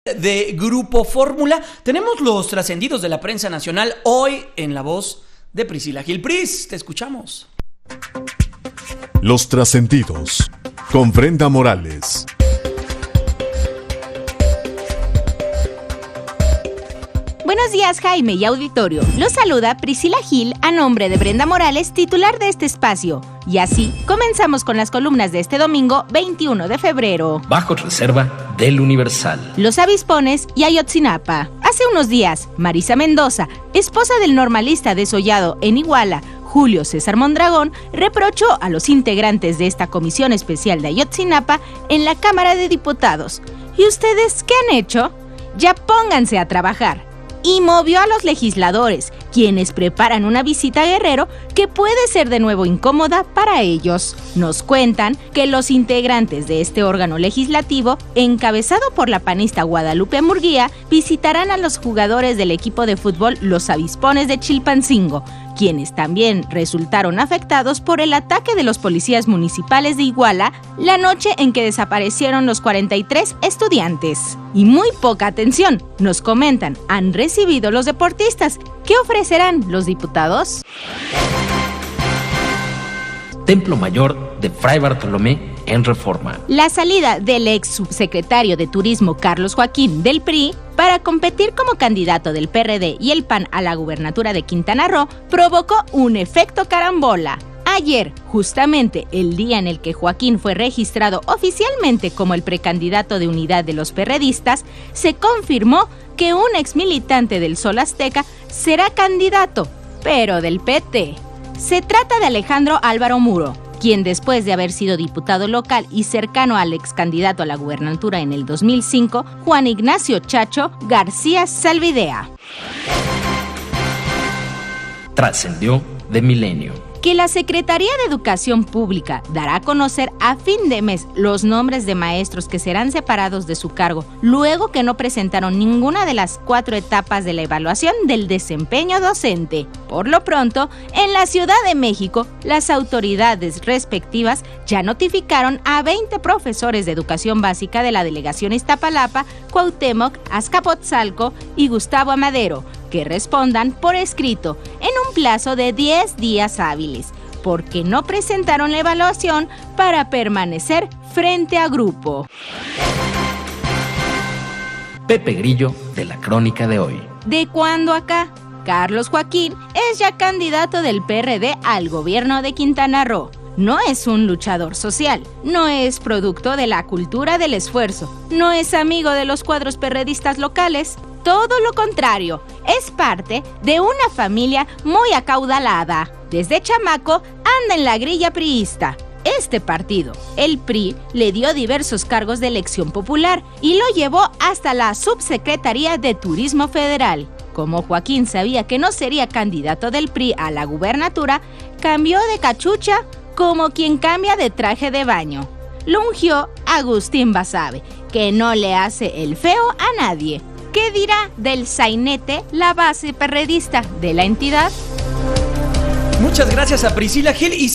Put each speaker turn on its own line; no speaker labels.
de Grupo Fórmula. Tenemos los trascendidos de la prensa nacional hoy en la voz de Priscila Gil. Pris, te escuchamos.
Los trascendidos con Brenda Morales.
Buenos días, Jaime y auditorio. Los saluda Priscila Gil a nombre de Brenda Morales, titular de este espacio. Y así comenzamos con las columnas de este domingo 21 de febrero.
Bajo reserva del Universal.
Los avispones y Ayotzinapa. Hace unos días, Marisa Mendoza, esposa del normalista desollado en Iguala, Julio César Mondragón, reprochó a los integrantes de esta comisión especial de Ayotzinapa en la Cámara de Diputados. ¿Y ustedes qué han hecho? Ya pónganse a trabajar. Y movió a los legisladores, quienes preparan una visita a Guerrero que puede ser de nuevo incómoda para ellos. Nos cuentan que los integrantes de este órgano legislativo, encabezado por la panista Guadalupe Murguía, visitarán a los jugadores del equipo de fútbol Los Avispones de Chilpancingo, quienes también resultaron afectados por el ataque de los policías municipales de Iguala la noche en que desaparecieron los 43 estudiantes. Y muy poca atención, nos comentan, han recibido los deportistas. ¿Qué ofrecerán los diputados?
Templo Mayor de Fray Bartolomé en Reforma.
La salida del ex subsecretario de Turismo Carlos Joaquín del PRI para competir como candidato del PRD y el PAN a la gubernatura de Quintana Roo provocó un efecto carambola. Ayer, justamente el día en el que Joaquín fue registrado oficialmente como el precandidato de unidad de los perredistas, se confirmó que un exmilitante del Sol Azteca será candidato, pero del PT. Se trata de Alejandro Álvaro Muro, quien después de haber sido diputado local y cercano al ex candidato a la gubernatura en el 2005, Juan Ignacio Chacho García Salvidea.
Trascendió de Milenio.
Que la Secretaría de Educación Pública dará a conocer a fin de mes los nombres de maestros que serán separados de su cargo, luego que no presentaron ninguna de las 4 etapas de la evaluación del desempeño docente. Por lo pronto, en la Ciudad de México, las autoridades respectivas ya notificaron a 20 profesores de educación básica de la delegación Iztapalapa, Cuauhtémoc, Azcapotzalco y Gustavo Amadero, que respondan por escrito en un plazo de 10 días hábiles, porque no presentaron la evaluación para permanecer frente a grupo.
Pepe Grillo de la Crónica de hoy.
¿De cuándo acá? Carlos Joaquín es ya candidato del PRD al gobierno de Quintana Roo. No es un luchador social, no es producto de la cultura del esfuerzo, no es amigo de los cuadros perredistas locales. Todo lo contrario, es parte de una familia muy acaudalada. Desde chamaco anda en la grilla priista. Este partido, el PRI, le dio diversos cargos de elección popular y lo llevó hasta la Subsecretaría de Turismo Federal. Como Joaquín sabía que no sería candidato del PRI a la gubernatura, cambió de cachucha como quien cambia de traje de baño. Lo ungió Agustín Basabe, que no le hace el feo a nadie. ¿Qué dirá del sainete la base perredista de la entidad?
Muchas gracias a Priscila Gil.